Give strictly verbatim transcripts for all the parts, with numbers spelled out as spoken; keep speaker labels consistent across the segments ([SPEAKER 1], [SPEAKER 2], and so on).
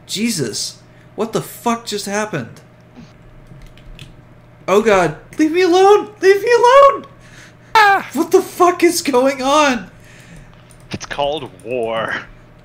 [SPEAKER 1] Jesus. What the fuck just happened? Oh god. Leave me alone! Leave me alone! Ah! What the fuck is going on?
[SPEAKER 2] It's called war.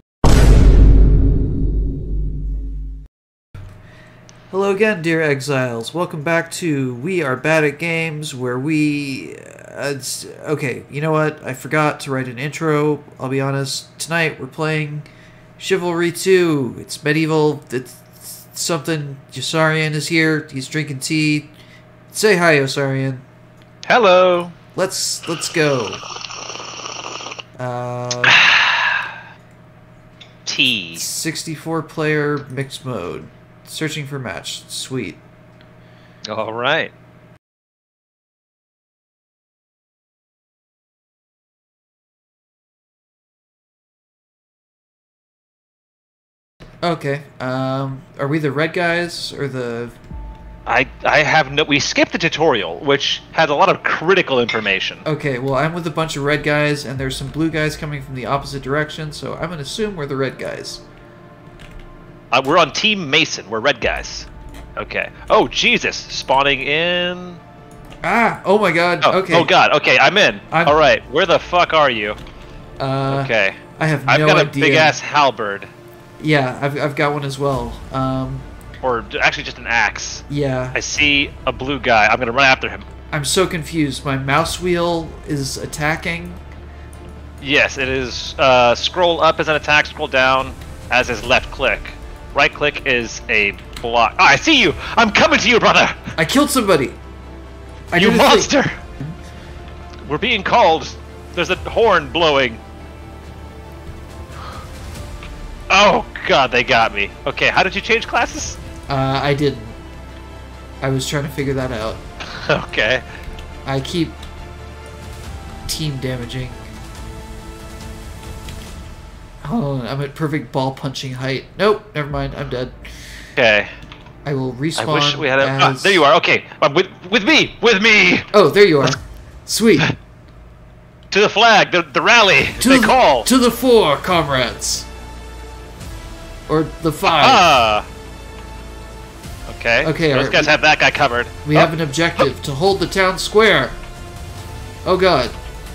[SPEAKER 1] Hello again, dear exiles. Welcome back to We Are Bad at Games, where we... Uh, okay, you know what? I forgot to write an intro, I'll be honest. Tonight, we're playing Chivalry two. It's medieval. It's something. Yossarian is here. He's drinking tea. Say hi, Yossarian.
[SPEAKER 2] Hello.
[SPEAKER 1] Let's, let's go. Uh,
[SPEAKER 2] Tea.
[SPEAKER 1] sixty-four player mixed mode. Searching for match. Sweet.
[SPEAKER 2] All right.
[SPEAKER 1] Okay. Um, are we the red guys or the...
[SPEAKER 2] I I have no. We skipped the tutorial, which had a lot of critical information.
[SPEAKER 1] Okay, well, I'm with a bunch of red guys, and there's some blue guys coming from the opposite direction, so I'm gonna assume we're the red guys.
[SPEAKER 2] Uh, we're on Team Mason. We're red guys. Okay. Oh, Jesus. Spawning in...
[SPEAKER 1] Ah! Oh my god,
[SPEAKER 2] Oh,
[SPEAKER 1] okay.
[SPEAKER 2] oh God. Okay, I'm in.
[SPEAKER 1] I'm-
[SPEAKER 2] All right. Where the fuck are you?
[SPEAKER 1] Uh,
[SPEAKER 2] Okay.
[SPEAKER 1] I have no
[SPEAKER 2] I've got a
[SPEAKER 1] idea.
[SPEAKER 2] big-ass halberd.
[SPEAKER 1] Yeah, I've, I've got one as well. Um,
[SPEAKER 2] Or actually just an axe.
[SPEAKER 1] yeah.
[SPEAKER 2] I see a blue guy. I'm going to run after him.
[SPEAKER 1] I'm so confused. My mouse wheel is attacking.
[SPEAKER 2] Yes, it is. Uh, scroll up as an attack, scroll down as is left click. Right click is a block. Ah, I see you! I'm coming to you, brother!
[SPEAKER 1] I killed somebody! I
[SPEAKER 2] You
[SPEAKER 1] did a thing.
[SPEAKER 2] monster! We're being called. There's a horn blowing. Oh, God, they got me. Okay, how did you change classes?
[SPEAKER 1] Uh, I didn't. I was trying to figure that out.
[SPEAKER 2] Okay.
[SPEAKER 1] I keep team damaging. Oh, I'm at perfect ball punching height. Nope, never mind. I'm dead.
[SPEAKER 2] Okay.
[SPEAKER 1] I will respawn.
[SPEAKER 2] I wish we had a... Ah,
[SPEAKER 1] as...
[SPEAKER 2] there you are. Okay. Uh, with, with me! With me!
[SPEAKER 1] Oh, there you are. Sweet.
[SPEAKER 2] To the flag! The, the rally!
[SPEAKER 1] To
[SPEAKER 2] they
[SPEAKER 1] the,
[SPEAKER 2] call!
[SPEAKER 1] To the four, comrades. Or the five.
[SPEAKER 2] Ah! Okay.
[SPEAKER 1] Okay,
[SPEAKER 2] Those
[SPEAKER 1] alright,
[SPEAKER 2] guys
[SPEAKER 1] we-
[SPEAKER 2] have that guy covered.
[SPEAKER 1] We
[SPEAKER 2] Oh,
[SPEAKER 1] have an objective to hold the town square. Oh god.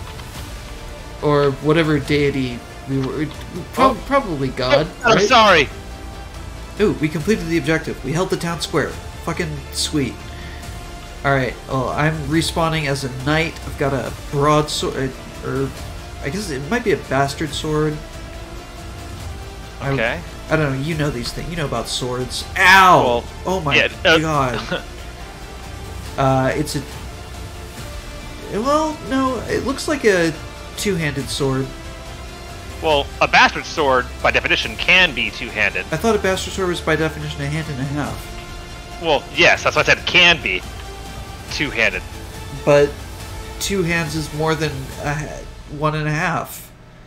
[SPEAKER 1] Or whatever deity we were. Pro-
[SPEAKER 2] Oh.
[SPEAKER 1] Probably God.
[SPEAKER 2] I'm
[SPEAKER 1] right?
[SPEAKER 2] sorry.
[SPEAKER 1] Ooh, we completed the objective. We held the town square. Fucking sweet. Alright, well, I'm respawning as a knight. I've got a broadsword. Or, I guess it might be a bastard sword. I-
[SPEAKER 2] Okay.
[SPEAKER 1] I don't know, you know these things. You know about swords. Ow!
[SPEAKER 2] Well,
[SPEAKER 1] oh my
[SPEAKER 2] yeah, uh,
[SPEAKER 1] god. uh, it's a... Well, no, it looks like a two-handed sword.
[SPEAKER 2] Well, a bastard sword, by definition, can be two-handed.
[SPEAKER 1] I thought a bastard sword was by definition a hand and a half.
[SPEAKER 2] Well, yes, that's what I said. Can be two-handed.
[SPEAKER 1] But two hands is more than a, ha- one and a half.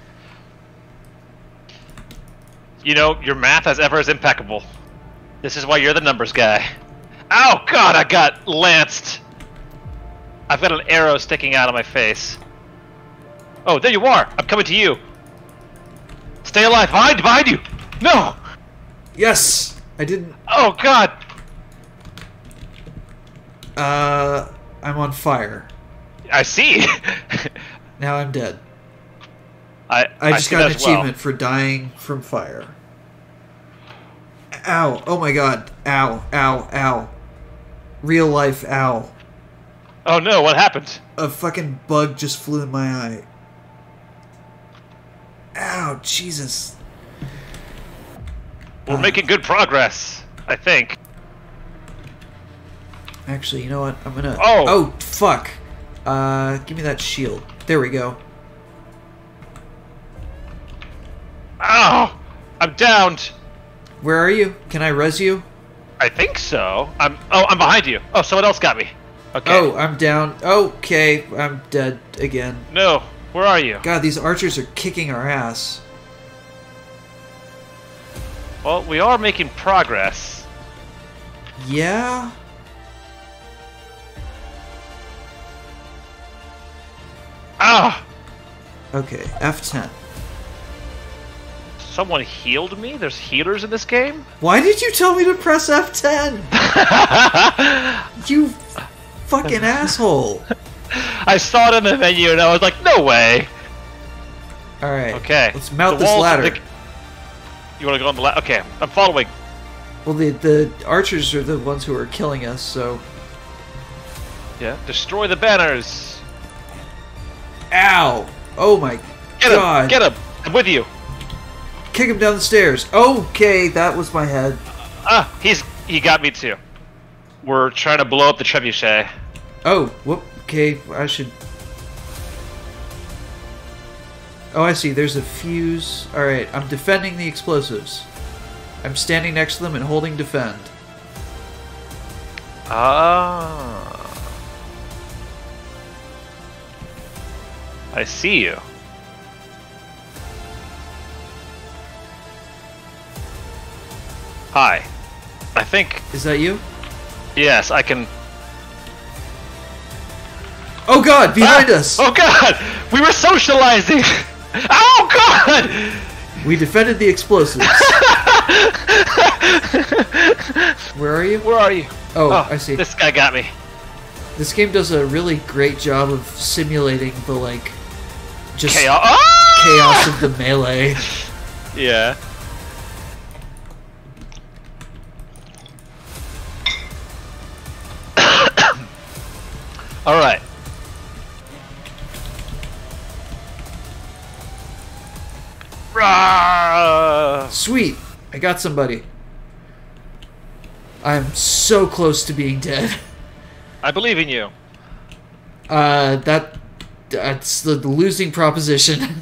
[SPEAKER 2] You know, your math as ever is impeccable. This is why you're the numbers guy. Ow, God, I got lanced. I've got an arrow sticking out of my face. Oh, there you are. I'm coming to you. Stay alive. Behind, behind you. No.
[SPEAKER 1] Yes! I didn't...
[SPEAKER 2] Oh, God.
[SPEAKER 1] Uh, I'm on fire.
[SPEAKER 2] I see.
[SPEAKER 1] Now I'm dead.
[SPEAKER 2] I,
[SPEAKER 1] I just
[SPEAKER 2] see
[SPEAKER 1] got
[SPEAKER 2] that
[SPEAKER 1] an
[SPEAKER 2] as well.
[SPEAKER 1] achievement for dying from fire. Ow. Oh my god. Ow. Ow. Ow. Real life ow.
[SPEAKER 2] Oh, no. What happened?
[SPEAKER 1] A fucking bug just flew in my eye. Ow. Jesus.
[SPEAKER 2] We're
[SPEAKER 1] Uh,
[SPEAKER 2] making good progress, I think.
[SPEAKER 1] Actually, you know what? I'm gonna...
[SPEAKER 2] Oh.
[SPEAKER 1] Oh, fuck. Uh, give me that shield. There we go.
[SPEAKER 2] Ow! I'm downed.
[SPEAKER 1] Where are you? Can I res you?
[SPEAKER 2] I think so. I'm. Oh, I'm behind you. Oh, someone else got me. Okay.
[SPEAKER 1] Oh, I'm down. Okay, I'm dead again.
[SPEAKER 2] No. Where are you?
[SPEAKER 1] God, these archers are kicking our ass.
[SPEAKER 2] Well, we are making progress.
[SPEAKER 1] Yeah?
[SPEAKER 2] Ah!
[SPEAKER 1] Okay, F ten.
[SPEAKER 2] Someone healed me? There's healers in this game?
[SPEAKER 1] Why did you tell me to press F ten? You fucking asshole.
[SPEAKER 2] I saw it in the menu and I was like, no way.
[SPEAKER 1] Alright.
[SPEAKER 2] Okay.
[SPEAKER 1] Let's mount
[SPEAKER 2] The
[SPEAKER 1] this
[SPEAKER 2] walls-
[SPEAKER 1] ladder.
[SPEAKER 2] the- You want to go on the ladder? Okay, I'm following.
[SPEAKER 1] Well, the, the archers are the ones who are killing us, so...
[SPEAKER 2] Yeah. Destroy the banners.
[SPEAKER 1] Ow! Oh my
[SPEAKER 2] Get him!
[SPEAKER 1] god!
[SPEAKER 2] Get him! I'm with you.
[SPEAKER 1] Kick him down the stairs. Okay, that was my head.
[SPEAKER 2] Ah, he's he got me too. We're trying to blow up the trebuchet.
[SPEAKER 1] Oh, whoop. Okay, I should... Oh, I see. There's a fuse. Alright, I'm defending the explosives. I'm standing next to them and holding defend.
[SPEAKER 2] Ah. I see you. Hi. I think...
[SPEAKER 1] Is that you?
[SPEAKER 2] Yes, I can...
[SPEAKER 1] Oh god, behind
[SPEAKER 2] Ah!
[SPEAKER 1] us!
[SPEAKER 2] Oh god! We were socializing! Oh god!
[SPEAKER 1] We defended the explosives. Where are you?
[SPEAKER 2] Where are you?
[SPEAKER 1] Oh, I see.
[SPEAKER 2] This guy got me.
[SPEAKER 1] This game does a really great job of simulating the, like, just
[SPEAKER 2] Chaos. Ah!
[SPEAKER 1] chaos of the melee.
[SPEAKER 2] Yeah. All right. Rah!
[SPEAKER 1] Sweet! I got somebody. I'm so close to being dead.
[SPEAKER 2] I believe in you.
[SPEAKER 1] Uh, that... That's the losing proposition.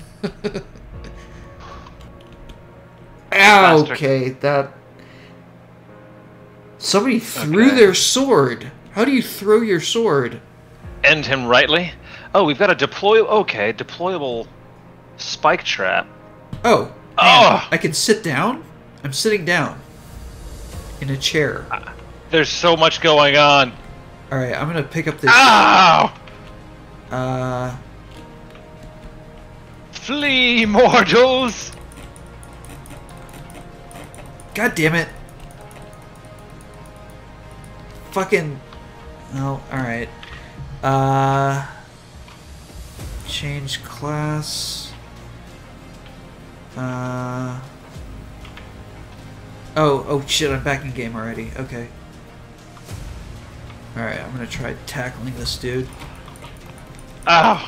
[SPEAKER 1] Ow, okay, that... Somebody threw
[SPEAKER 2] Okay.
[SPEAKER 1] their sword. How do you throw your sword?
[SPEAKER 2] End him rightly. Oh, we've got a deploy. Okay, deployable spike trap.
[SPEAKER 1] Oh, man,
[SPEAKER 2] Oh!
[SPEAKER 1] I can sit down? I'm sitting down. In a chair.
[SPEAKER 2] There's so much going on.
[SPEAKER 1] Alright, I'm gonna pick up this...
[SPEAKER 2] Ow!
[SPEAKER 1] Uh...
[SPEAKER 2] Flee, mortals!
[SPEAKER 1] God damn it. Fucking... Oh, alright. Uh... Change class... Uh... Oh, oh shit, I'm back in game already. Okay. Alright, I'm gonna try tackling this dude.
[SPEAKER 2] Ow!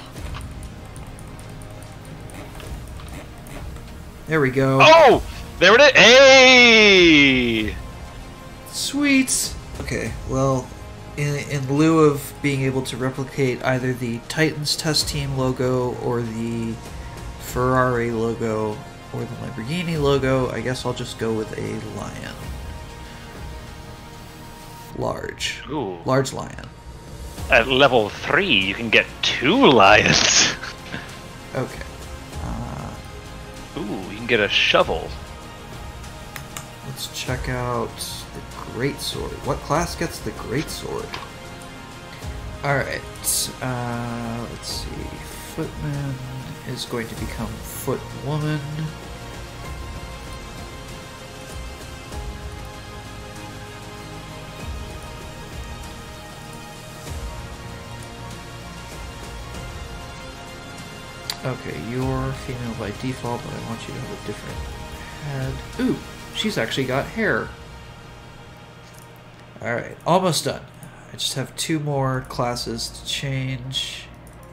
[SPEAKER 1] There we go.
[SPEAKER 2] Oh! There it is! Hey!
[SPEAKER 1] Sweet! Okay, well, in, in lieu of being able to replicate either the Titans test team logo or the Ferrari logo or the Lamborghini logo, I guess I'll just go with a lion. Large.
[SPEAKER 2] Ooh.
[SPEAKER 1] Large lion.
[SPEAKER 2] At level three, you can get two lions.
[SPEAKER 1] Okay. Uh,
[SPEAKER 2] Ooh, you can get a shovel.
[SPEAKER 1] let's check out the Great Sword. What class gets the Great Sword? Alright. Uh, let's see. Footman is going to become Footwoman. Okay, you're female by default, but I want you to have a different head. Ooh, she's actually got hair. Alright, almost done. I just have two more classes to change.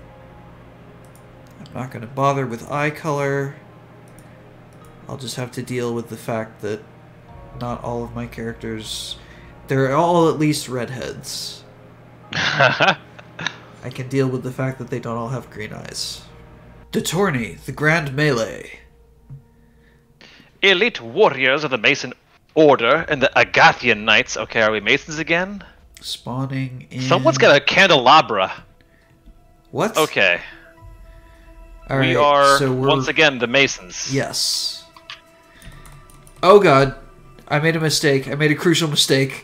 [SPEAKER 1] I'm not going to bother with eye color. I'll just have to deal with the fact that not all of my characters... They're all at least redheads. I can deal with the fact that they don't all have green eyes. De Tourney, the Grand Melee.
[SPEAKER 2] Elite warriors of the Mason Order and the Agathian Knights. Okay, are we Masons again?
[SPEAKER 1] Spawning in...
[SPEAKER 2] Someone's got a candelabra.
[SPEAKER 1] What?
[SPEAKER 2] Okay.
[SPEAKER 1] All
[SPEAKER 2] we
[SPEAKER 1] right,
[SPEAKER 2] are,
[SPEAKER 1] so we're...
[SPEAKER 2] once again, the Masons.
[SPEAKER 1] Yes. Oh god. I made a mistake. I made a crucial mistake.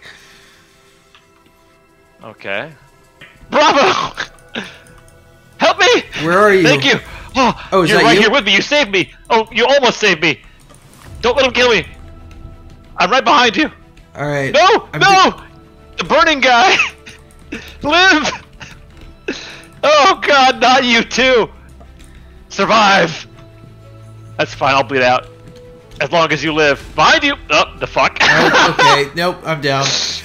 [SPEAKER 2] Okay. Bravo! Help me!
[SPEAKER 1] Where are you?
[SPEAKER 2] Thank you! Oh,
[SPEAKER 1] Oh, is
[SPEAKER 2] you're
[SPEAKER 1] that
[SPEAKER 2] right
[SPEAKER 1] you?
[SPEAKER 2] here with me. You saved me. Oh, you almost saved me. Don't let him kill me! I'm right behind you!
[SPEAKER 1] Alright.
[SPEAKER 2] No!
[SPEAKER 1] I'm
[SPEAKER 2] no! The burning guy! Live! Oh god, not you too! Survive! That's fine, I'll bleed out. As long as you live. Behind you! Oh, the fuck.
[SPEAKER 1] Oh, okay, nope, I'm down.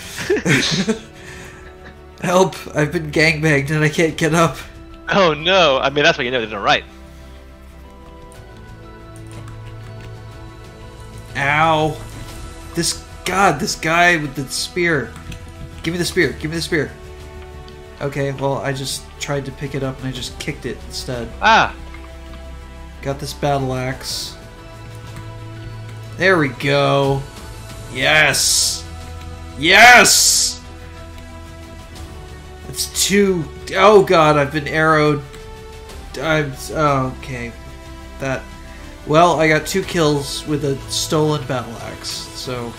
[SPEAKER 1] Help! I've been gangbanged and I can't get up.
[SPEAKER 2] Oh no, I mean that's what you know they're doing right.
[SPEAKER 1] Ow. This, God, this guy with the spear. Give me the spear, give me the spear. Okay, well, I just tried to pick it up and I just kicked it instead.
[SPEAKER 2] Ah!
[SPEAKER 1] Got this battle axe. There we go. Yes! Yes! It's two. Oh god, I've been arrowed. I'm. Oh, okay. That. Well, I got two kills with a stolen battle axe, so.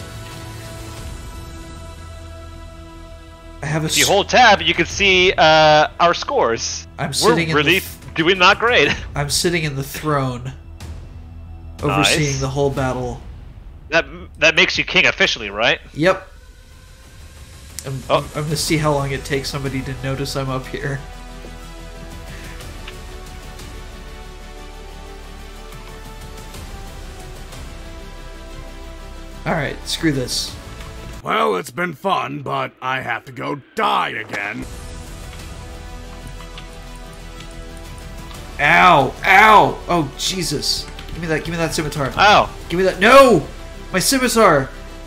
[SPEAKER 1] I have a.
[SPEAKER 2] If you hold tab, you can see uh, our scores.
[SPEAKER 1] I'm sitting
[SPEAKER 2] We're
[SPEAKER 1] in
[SPEAKER 2] really
[SPEAKER 1] the
[SPEAKER 2] doing not great.
[SPEAKER 1] I'm sitting in the throne, overseeing
[SPEAKER 2] Nice.
[SPEAKER 1] the whole battle.
[SPEAKER 2] That that makes you king officially, right?
[SPEAKER 1] Yep. I'm,
[SPEAKER 2] Oh.
[SPEAKER 1] I'm, I'm gonna see how long it takes somebody to notice I'm up here. Alright, screw this.
[SPEAKER 3] Well, it's been fun, but I have to go die again.
[SPEAKER 1] Ow! Ow! Oh, Jesus. Give me that, give me that scimitar.
[SPEAKER 2] Oh.
[SPEAKER 1] Give me that. No! My scimitar!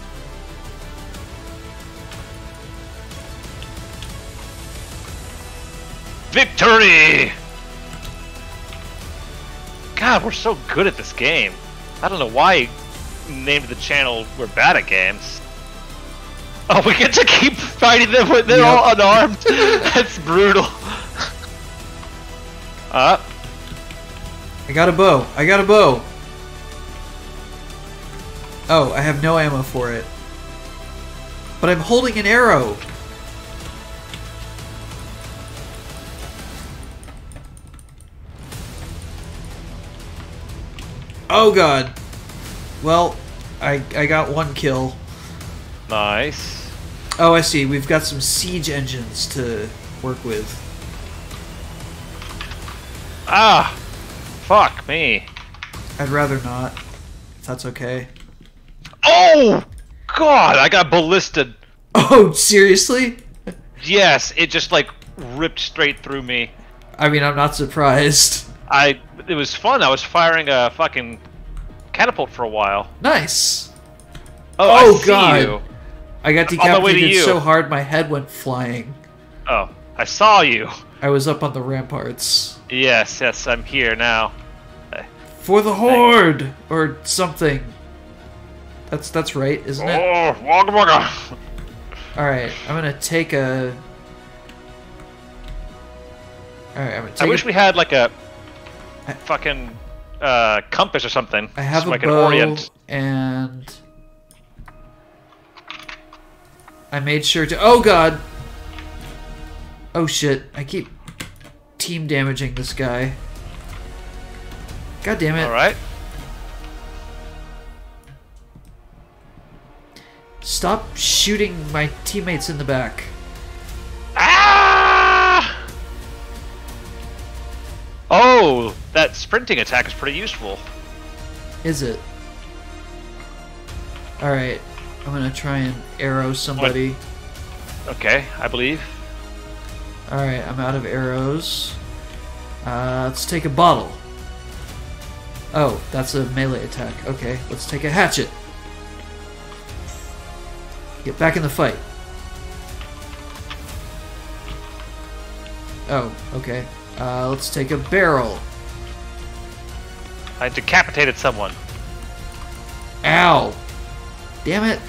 [SPEAKER 2] Victory! God, we're so good at this game. I don't know why I named the channel We're Bad at Games. Oh, we get to keep fighting them when they're
[SPEAKER 1] Yep.
[SPEAKER 2] all unarmed. That's brutal. Uh,
[SPEAKER 1] I got a bow. I got a bow. Oh, I have no ammo for it. But I'm holding an arrow. Oh god. Well, I I got one kill.
[SPEAKER 2] nice.
[SPEAKER 1] Oh, I see. We've got some siege engines to work with.
[SPEAKER 2] Ah, fuck me.
[SPEAKER 1] I'd rather not, if that's okay.
[SPEAKER 2] Oh, God, I got ballisted.
[SPEAKER 1] Oh, seriously?
[SPEAKER 2] Yes, it just like ripped straight through me.
[SPEAKER 1] I mean, I'm not surprised.
[SPEAKER 2] I, it was fun. I was firing a fucking catapult for a while.
[SPEAKER 1] Nice.
[SPEAKER 2] Oh,
[SPEAKER 1] Oh,
[SPEAKER 2] I see
[SPEAKER 1] God.
[SPEAKER 2] you.
[SPEAKER 1] I got
[SPEAKER 2] On my way to
[SPEAKER 1] decapitated
[SPEAKER 2] you.
[SPEAKER 1] so hard my head went flying.
[SPEAKER 2] Oh, I saw you.
[SPEAKER 1] I was up on the ramparts.
[SPEAKER 2] Yes, yes, I'm here now.
[SPEAKER 1] For the Horde! Or something. That's that's right, isn't it?
[SPEAKER 2] Oh, wagga wagga.
[SPEAKER 1] Alright, I'm gonna take a... Alright, I'm gonna take
[SPEAKER 2] I wish
[SPEAKER 1] a...
[SPEAKER 2] we had like a
[SPEAKER 1] I-
[SPEAKER 2] fucking uh, compass or something.
[SPEAKER 1] I have
[SPEAKER 2] so
[SPEAKER 1] a
[SPEAKER 2] I can
[SPEAKER 1] bow,
[SPEAKER 2] orient.
[SPEAKER 1] and... I made sure to... Oh god! Oh shit, I keep team damaging this guy. God damn it.
[SPEAKER 2] All right.
[SPEAKER 1] Stop shooting my teammates in the back.
[SPEAKER 2] Ah! Oh, that sprinting attack is pretty useful.
[SPEAKER 1] Is it? Alright, I'm gonna try and arrow somebody.
[SPEAKER 2] Okay, I believe.
[SPEAKER 1] Alright, I'm out of arrows. Uh, let's take a bottle. Oh, that's a melee attack. Okay, let's take a hatchet. Get back in the fight. Oh, okay. Uh, let's take a barrel.
[SPEAKER 2] I decapitated someone.
[SPEAKER 1] Ow! Damn it!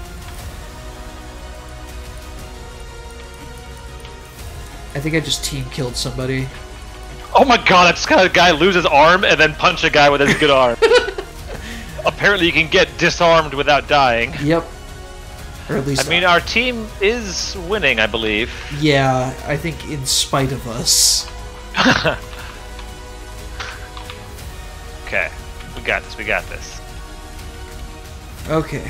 [SPEAKER 1] I think I just team killed somebody.
[SPEAKER 2] Oh my god, I just got a guy lose his arm and then punch a guy with his good arm. Apparently you can get disarmed without dying.
[SPEAKER 1] Yep. Or at least
[SPEAKER 2] I mean, our team is winning, I believe.
[SPEAKER 1] yeah, I think in spite of us.
[SPEAKER 2] Okay, we got this, we got this.
[SPEAKER 1] Okay.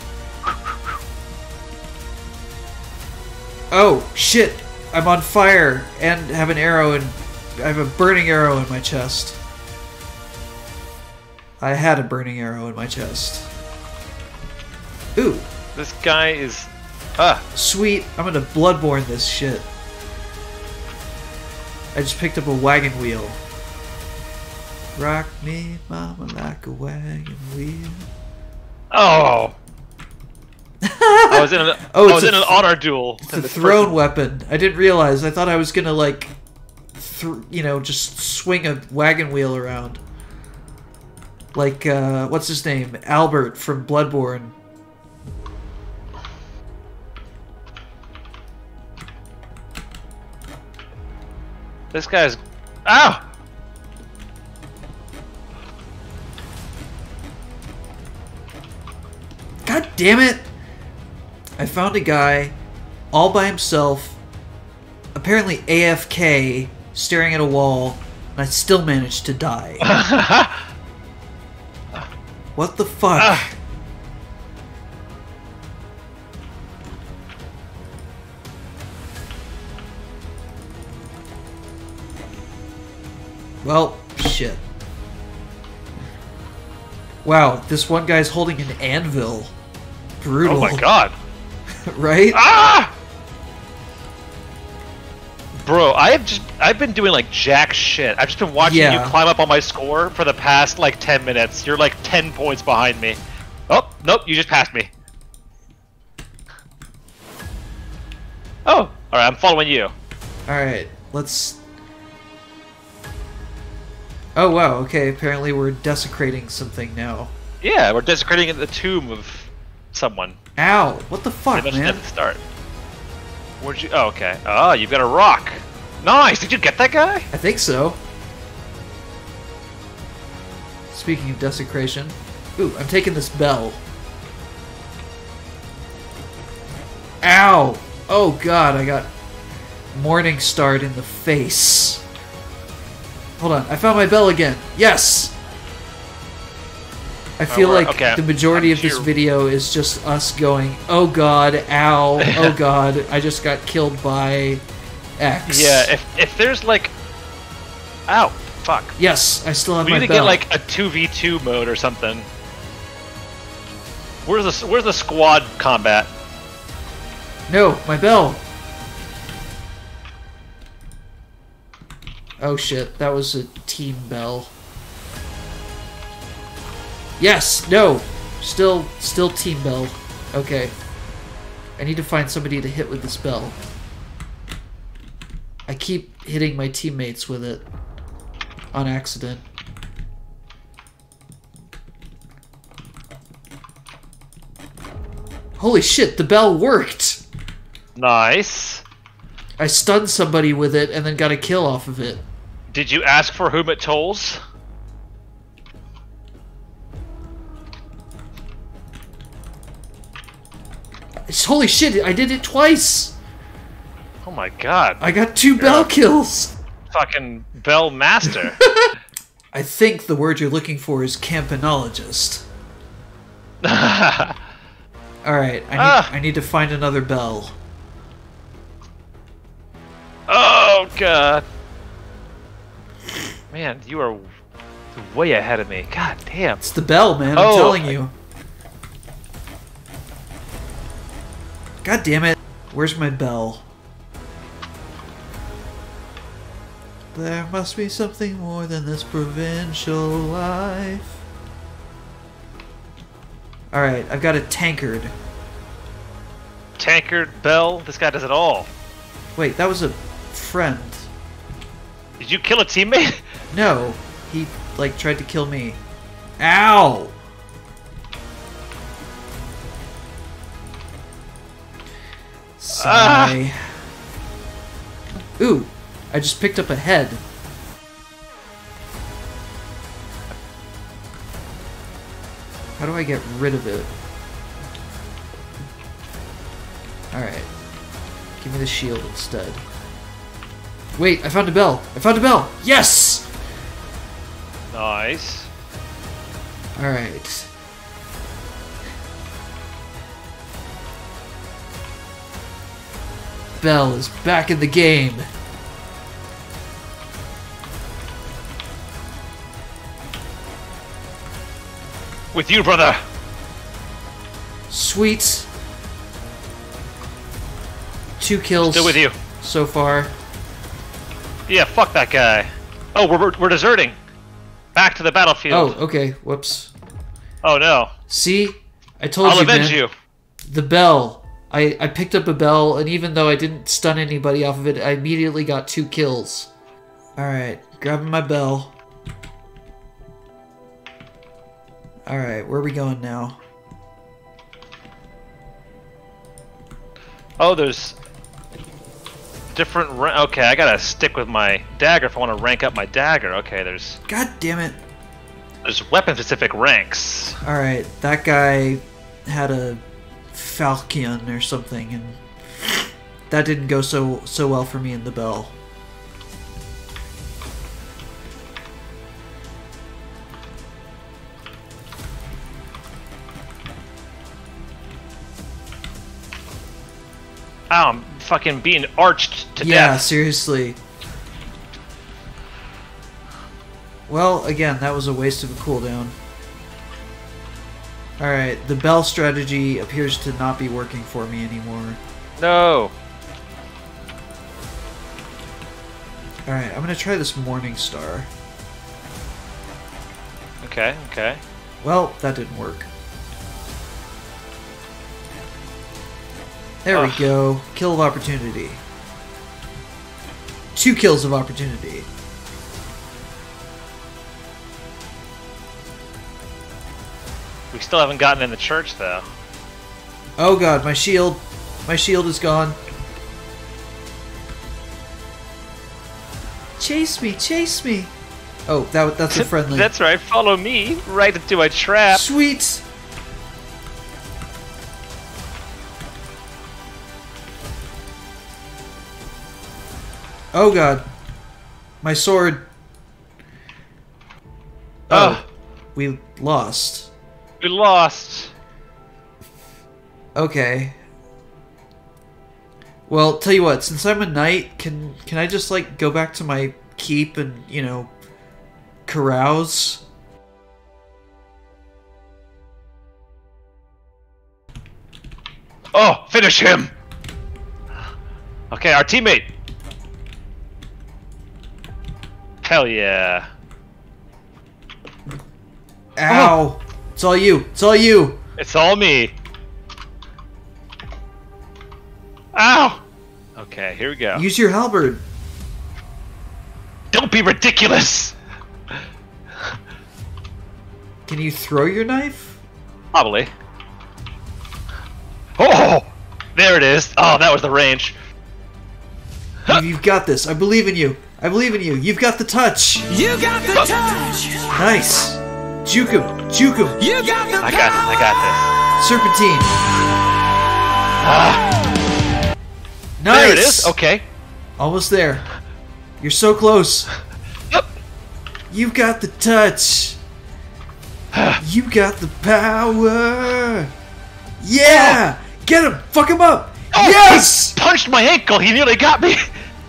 [SPEAKER 1] Oh, shit! I'm on fire and have an arrow and I have a burning arrow in my chest. I had a burning arrow in my chest. Ooh.
[SPEAKER 2] This guy is... Ah.
[SPEAKER 1] Sweet. I'm gonna Bloodborne this shit. I just picked up a wagon wheel. Rock me, mama, like a wagon wheel.
[SPEAKER 2] Oh. I was in an,
[SPEAKER 1] oh,
[SPEAKER 2] I was in
[SPEAKER 1] a,
[SPEAKER 2] an honor duel.
[SPEAKER 1] It's a thrown weapon. I didn't realize. I thought I was gonna, like, th you know, just swing a wagon wheel around. Like, uh, what's his name? Albert from Bloodborne.
[SPEAKER 2] This guy's... Ow!
[SPEAKER 1] God damn it! I found a guy all by himself, apparently A F K, staring at a wall, and I still managed to die. What the fuck?
[SPEAKER 2] Ah.
[SPEAKER 1] Well, shit. Wow, this one guy's holding an anvil. Brutal.
[SPEAKER 2] Oh my god.
[SPEAKER 1] Right?
[SPEAKER 2] Ah! Bro, I have just I've been doing like jack shit. I've just been watching
[SPEAKER 1] Yeah.
[SPEAKER 2] you climb up on my score for the past like ten minutes. You're like ten points behind me. Oh, nope, you just passed me. Oh, alright, I'm following you.
[SPEAKER 1] Alright, let's... Oh wow, okay, apparently we're desecrating something now.
[SPEAKER 2] Yeah, we're desecrating the tomb of someone.
[SPEAKER 1] Ow! What the fuck,
[SPEAKER 2] They mentioned
[SPEAKER 1] man?
[SPEAKER 2] at the start. Where'd you... Oh, okay. Oh, you've got a rock. Nice! Did you get that guy?
[SPEAKER 1] I think so. Speaking of desecration... Ooh, I'm taking this bell. Ow! Oh god, I got morning starred in the face. Hold on, I found my bell again. Yes! I feel
[SPEAKER 2] Oh,
[SPEAKER 1] like
[SPEAKER 2] okay.
[SPEAKER 1] the majority
[SPEAKER 2] I'm
[SPEAKER 1] of this
[SPEAKER 2] sure-
[SPEAKER 1] video is just us going, oh god, ow, oh god, I just got killed by X.
[SPEAKER 2] Yeah, if, if there's like... Ow, fuck.
[SPEAKER 1] Yes, I still have
[SPEAKER 2] We
[SPEAKER 1] my
[SPEAKER 2] need to
[SPEAKER 1] bell.
[SPEAKER 2] get like a two v two mode or something. Where's the where's the squad combat?
[SPEAKER 1] No, my bell! Oh shit, that was a team bell. Yes! No! Still, still team bell. Okay. I need to find somebody to hit with this bell. I keep hitting my teammates with it. On accident. Holy shit, the bell worked!
[SPEAKER 2] Nice.
[SPEAKER 1] I stunned somebody with it and then got a kill off of it.
[SPEAKER 2] Did you ask for whom it tolls?
[SPEAKER 1] It's, holy shit, I did it twice!
[SPEAKER 2] Oh my god.
[SPEAKER 1] I got two bell kills!
[SPEAKER 2] Fucking bell master.
[SPEAKER 1] I think the word you're looking for is campanologist. Alright, I need
[SPEAKER 2] Ah.
[SPEAKER 1] I need to find another bell.
[SPEAKER 2] Oh god. Man, you are way ahead of me. God damn.
[SPEAKER 1] It's the bell, man, I'm
[SPEAKER 2] Oh,
[SPEAKER 1] telling
[SPEAKER 2] I-
[SPEAKER 1] you. God damn it. Where's my bell? There must be something more than this provincial life. Alright, I've got a tankard.
[SPEAKER 2] Tankard, bell, this guy does it all.
[SPEAKER 1] Wait, that was a friend.
[SPEAKER 2] Did you kill a teammate?
[SPEAKER 1] No, he, like, tried to kill me. Ow! Sigh. Ooh, I just picked up a head. How do I get rid of it? Alright. Give me the shield instead. Wait, I found a bell! I found a bell! Yes!
[SPEAKER 2] Nice.
[SPEAKER 1] Alright. Bell is back in the game.
[SPEAKER 2] With you, brother.
[SPEAKER 1] Sweet. Two kills.
[SPEAKER 2] Still with you.
[SPEAKER 1] So far.
[SPEAKER 2] Yeah, fuck that guy. Oh, we're, we're deserting. Back to the battlefield.
[SPEAKER 1] Oh, okay. Whoops.
[SPEAKER 2] Oh, no.
[SPEAKER 1] See? I told
[SPEAKER 2] I'll
[SPEAKER 1] you,
[SPEAKER 2] avenge
[SPEAKER 1] man.
[SPEAKER 2] you.
[SPEAKER 1] The bell. I, I picked up a bell, and even though I didn't stun anybody off of it, I immediately got two kills. Alright, grabbing my bell. Alright, where are we going now?
[SPEAKER 2] Oh, there's different... Ra okay, I gotta stick with my dagger if I want to rank up my dagger. Okay, there's...
[SPEAKER 1] God damn it.
[SPEAKER 2] There's weapon-specific ranks.
[SPEAKER 1] Alright, that guy had a falchion or something, and that didn't go so so well for me in the bell.
[SPEAKER 2] Ow, I'm fucking being arched to
[SPEAKER 1] Yeah,
[SPEAKER 2] death.
[SPEAKER 1] seriously. Well, again, that was a waste of a cooldown. Alright, the bell strategy appears to not be working for me anymore.
[SPEAKER 2] No.
[SPEAKER 1] Alright, I'm gonna try this Morning Star.
[SPEAKER 2] Okay, okay.
[SPEAKER 1] Well, that didn't work. There we
[SPEAKER 2] Ugh.
[SPEAKER 1] go. Kill of opportunity. Two kills of opportunity.
[SPEAKER 2] We still haven't gotten in the church, though.
[SPEAKER 1] Oh god, my shield. My shield is gone. Chase me, chase me. Oh, that that's a friendly.
[SPEAKER 2] That's right, follow me right into a trap.
[SPEAKER 1] Sweet. Oh god. My sword.
[SPEAKER 2] Oh.
[SPEAKER 1] Oh. We lost.
[SPEAKER 2] We lost.
[SPEAKER 1] Okay. Well, tell you what, since I'm a knight, can can I just like go back to my keep and, you know, carouse?
[SPEAKER 2] Oh, finish him! Okay, our teammate. Hell yeah.
[SPEAKER 1] Ow! It's all you. It's all you.
[SPEAKER 2] It's all me. Ow! Okay, here we go.
[SPEAKER 1] Use your halberd.
[SPEAKER 2] Don't be ridiculous!
[SPEAKER 1] Can you throw your knife?
[SPEAKER 2] Probably. Oh! There it is. Oh, that was the range.
[SPEAKER 1] You- You've got this. I believe in you. I believe in you. You've got the touch.
[SPEAKER 4] You got the touch.
[SPEAKER 1] Nice. Juke him. Juke him.
[SPEAKER 4] You got the
[SPEAKER 2] I got this. I got
[SPEAKER 1] Serpentine.
[SPEAKER 2] Ah.
[SPEAKER 1] Nice.
[SPEAKER 2] There it is. Okay.
[SPEAKER 1] Almost there. You're so close.
[SPEAKER 2] Yup.
[SPEAKER 1] You've got the touch. You got the power. Yeah. Get him. Fuck him up.
[SPEAKER 2] Oh,
[SPEAKER 1] Yes.
[SPEAKER 2] He punched my ankle. He nearly got me.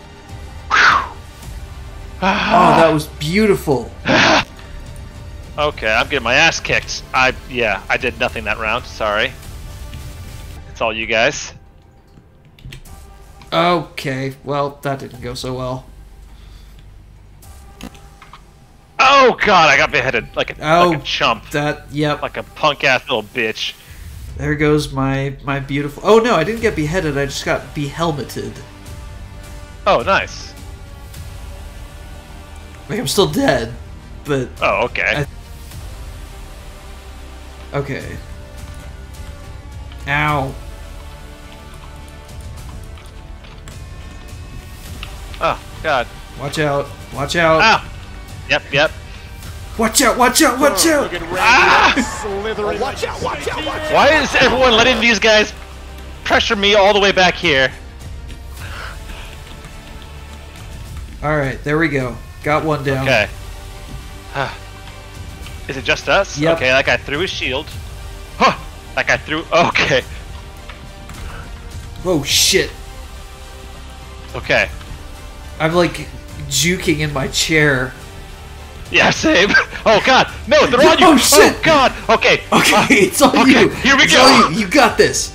[SPEAKER 1] Oh, that was beautiful.
[SPEAKER 2] Okay, I'm getting my ass kicked. I yeah, I did nothing that round. Sorry. It's all you guys.
[SPEAKER 1] Okay. Well, that didn't go so well.
[SPEAKER 2] Oh god, I got beheaded like a,
[SPEAKER 1] Oh,
[SPEAKER 2] like a chump,
[SPEAKER 1] that. Yep.
[SPEAKER 2] like a punk ass little bitch.
[SPEAKER 1] There goes my my beautiful. Oh no, I didn't get beheaded. I just got behelmeted.
[SPEAKER 2] Oh, nice.
[SPEAKER 1] Like I'm still dead, but
[SPEAKER 2] Oh, okay.
[SPEAKER 1] I- okay. Ow.
[SPEAKER 2] Oh god.
[SPEAKER 1] Watch out. Watch out.
[SPEAKER 2] Ah. Yep, yep.
[SPEAKER 1] Watch out. Watch out. Watch out.
[SPEAKER 2] Ah!
[SPEAKER 3] Slithering. Watch out, watch out, watch out.
[SPEAKER 2] Why is everyone letting these guys pressure me all the way back here?
[SPEAKER 1] All right, there we go. Got one down.
[SPEAKER 2] Okay. Is it just us?
[SPEAKER 1] Yep.
[SPEAKER 2] Okay, that guy threw his shield. Huh! That guy threw. Okay.
[SPEAKER 1] Whoa, shit.
[SPEAKER 2] Okay.
[SPEAKER 1] I'm like juking in my chair.
[SPEAKER 2] Yeah, same. Oh god, no, they're on you.
[SPEAKER 1] Oh shit!
[SPEAKER 2] Oh god. Okay.
[SPEAKER 1] Okay,
[SPEAKER 2] Uh,
[SPEAKER 1] it's all
[SPEAKER 2] okay,
[SPEAKER 1] you.
[SPEAKER 2] Here we
[SPEAKER 1] it's
[SPEAKER 2] go.
[SPEAKER 1] All you. You got this.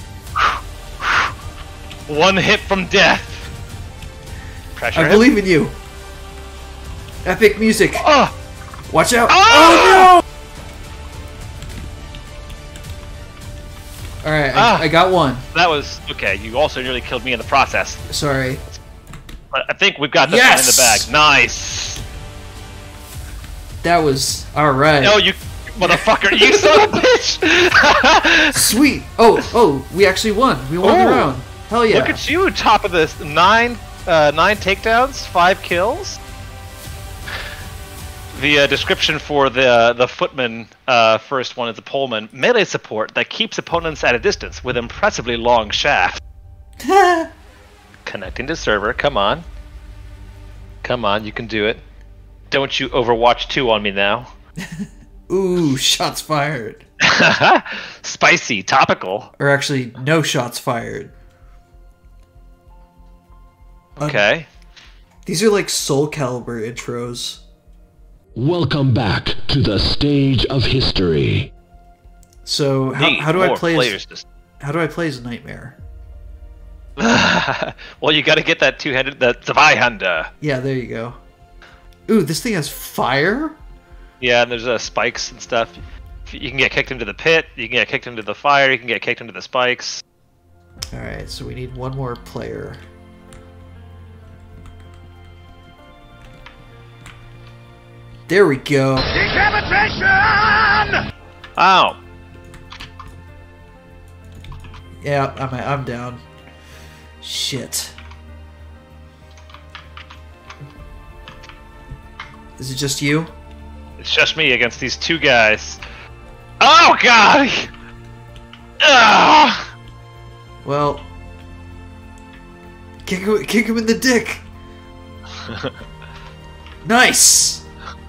[SPEAKER 2] One hit from death. Pressure.
[SPEAKER 1] I
[SPEAKER 2] him.
[SPEAKER 1] believe in you. Epic music.
[SPEAKER 2] Oh.
[SPEAKER 1] Watch out!
[SPEAKER 2] Ah!
[SPEAKER 1] Oh no! All right, I,
[SPEAKER 2] Ah.
[SPEAKER 1] I got one.
[SPEAKER 2] That was okay. You also nearly killed me in the process.
[SPEAKER 1] Sorry.
[SPEAKER 2] But I think we've got this
[SPEAKER 1] Yes!
[SPEAKER 2] one in the bag. Nice.
[SPEAKER 1] That was all right.
[SPEAKER 2] No, you motherfucker! You son of a bitch!
[SPEAKER 1] Sweet. Oh, oh, we actually won. We won the
[SPEAKER 2] Oh.
[SPEAKER 1] round. Hell yeah!
[SPEAKER 2] Look at you, top of this. Nine, uh, nine takedowns, five kills. The uh, description for the uh, the footman uh, first one is the poleman melee support that keeps opponents at a distance with impressively long shaft. Connecting to server. Come on, come on, you can do it. Don't you Overwatch two on me now.
[SPEAKER 1] Ooh, shots fired.
[SPEAKER 2] Spicy, topical.
[SPEAKER 1] Or actually, no shots fired.
[SPEAKER 2] Okay.
[SPEAKER 1] Um, these are like Soul Calibur intros.
[SPEAKER 5] Welcome back to the stage of history.
[SPEAKER 1] So how,
[SPEAKER 2] Need
[SPEAKER 1] how do I
[SPEAKER 2] more
[SPEAKER 1] play?
[SPEAKER 2] players
[SPEAKER 1] As,
[SPEAKER 2] to-
[SPEAKER 1] how do I play as a nightmare?
[SPEAKER 2] Well, you got to get that two-handed, that Zweihänder.
[SPEAKER 1] Yeah, there you go. Ooh, this thing has fire?
[SPEAKER 2] Yeah, and there's uh, spikes and stuff. You can get kicked into the pit, you can get kicked into the fire, you can get kicked into the spikes.
[SPEAKER 1] Alright, so we need one more player. There we go.
[SPEAKER 3] Decapitation!
[SPEAKER 2] Ow!
[SPEAKER 1] Yeah, I'm, I'm down. Shit. Is it just you?
[SPEAKER 2] It's just me against these two guys. Oh god! Ugh!
[SPEAKER 1] Well, kick him, kick him in the dick. Nice.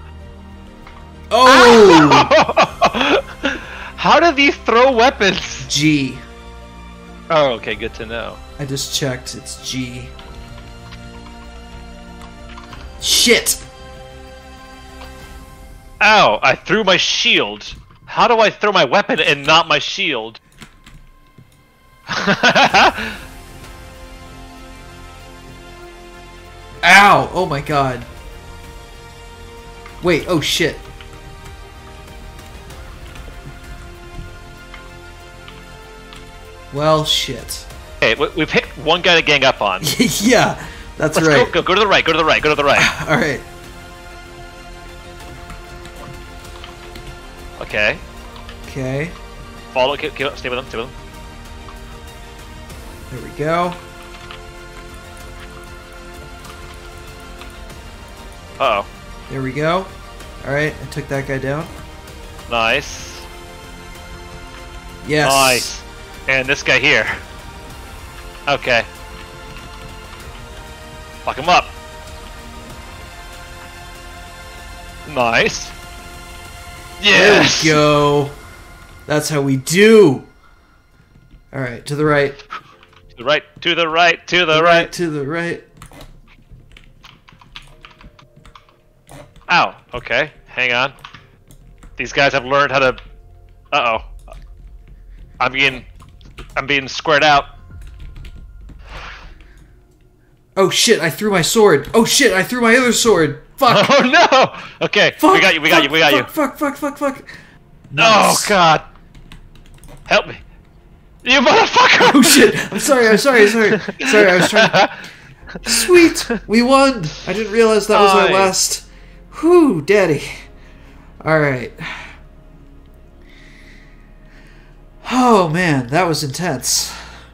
[SPEAKER 1] Oh,
[SPEAKER 2] How do these throw weapons?
[SPEAKER 1] G.
[SPEAKER 2] Oh, okay, good to know.
[SPEAKER 1] I just checked. It's G. Shit.
[SPEAKER 2] Ow, I threw my shield. How do I throw my weapon and not my shield?
[SPEAKER 1] Ow! Oh my god. Wait, oh shit. Well, shit.
[SPEAKER 2] Okay, we, we picked one guy to gang up on.
[SPEAKER 1] Yeah, that's
[SPEAKER 2] Let's
[SPEAKER 1] right.
[SPEAKER 2] go, go, go to the right, go to the right, go to the right.
[SPEAKER 1] Alright.
[SPEAKER 2] Okay.
[SPEAKER 1] Okay.
[SPEAKER 2] Follow, keep, keep, stay with him, stay with him.
[SPEAKER 1] There we go.
[SPEAKER 2] Uh-oh.
[SPEAKER 1] There we go. Alright, I took that guy down.
[SPEAKER 2] Nice.
[SPEAKER 1] Yes.
[SPEAKER 2] Nice. And this guy here. Okay. Fuck him up. Nice. Yes.
[SPEAKER 1] There we go. That's how we do. Alright, to the right.
[SPEAKER 2] To the right, to the right, to the
[SPEAKER 1] To
[SPEAKER 2] right.
[SPEAKER 1] To the right.
[SPEAKER 2] Ow. Okay. Hang on. These guys have learned how to. Uh oh. I'm being. I'm being squared out.
[SPEAKER 1] Oh shit, I threw my sword. Oh shit, I threw my other sword. Fuck.
[SPEAKER 2] Oh no. Okay.
[SPEAKER 1] Fuck.
[SPEAKER 2] We got you. We got
[SPEAKER 1] fuck,
[SPEAKER 2] you. We got
[SPEAKER 1] fuck,
[SPEAKER 2] you.
[SPEAKER 1] Fuck, fuck, fuck, fuck, fuck.
[SPEAKER 2] Oh
[SPEAKER 1] Nice.
[SPEAKER 2] god. Help me. You motherfucker.
[SPEAKER 1] Oh shit. I'm sorry, I'm sorry, I'm sorry. Sorry, I was trying. Sweet. We won. I didn't realize that was our
[SPEAKER 2] Nice.
[SPEAKER 1] last. Whew, daddy. Alright. Oh man, that was intense.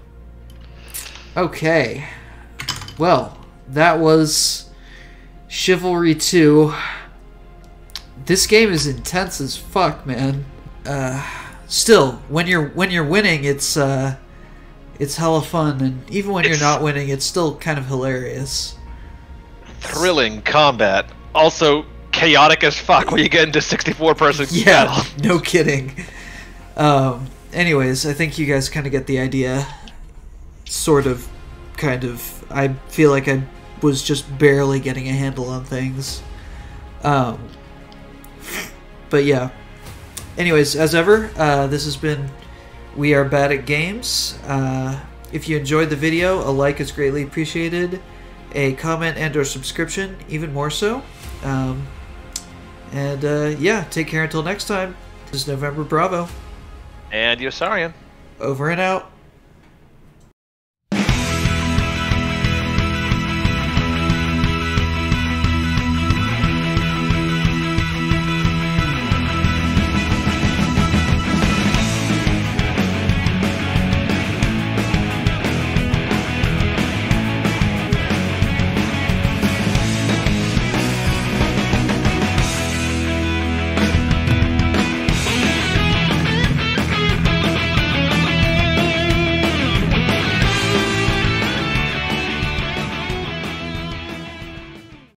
[SPEAKER 1] Okay. Well, that was Chivalry two. This game is intense as fuck, man. Uh, still, when you're when you're winning, it's uh, it's hella fun, and even when
[SPEAKER 2] It's-
[SPEAKER 1] you're not winning, it's still kind of hilarious.
[SPEAKER 2] Thrilling combat. Also chaotic as fuck when you get into sixty-four person
[SPEAKER 1] Yeah,
[SPEAKER 2] battle.
[SPEAKER 1] no kidding. Um, anyways, I think you guys kind of get the idea. Sort of. kind of, I feel like I was just barely getting a handle on things. Um, but yeah. Anyways, as ever, uh, this has been We Are Bad at Games. Uh, if you enjoyed the video, a like is greatly appreciated. A comment and or subscription, even more so. Um, and uh, yeah, take care until next time. This is November Bravo.
[SPEAKER 2] And Yosarian.
[SPEAKER 1] Over and out.